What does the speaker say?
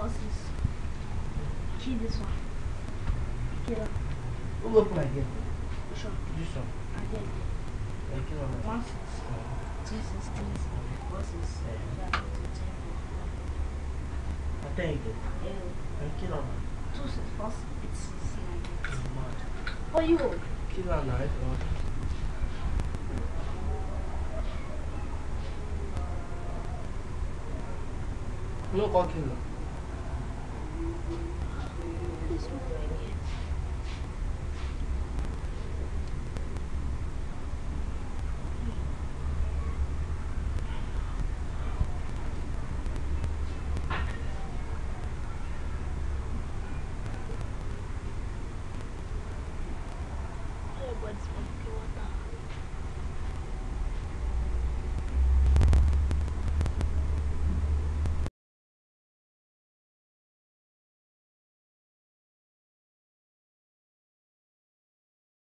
horses. Kill this one. Kill her. Who will open again? Which one? This one. Again. Kill her. 1 6 2 6 3 4 6 5 I thank you. 10 Kill her. 2 6 4 8 6 9 It's mad. Oh, you. Kill her now. No, call kill her. This one again.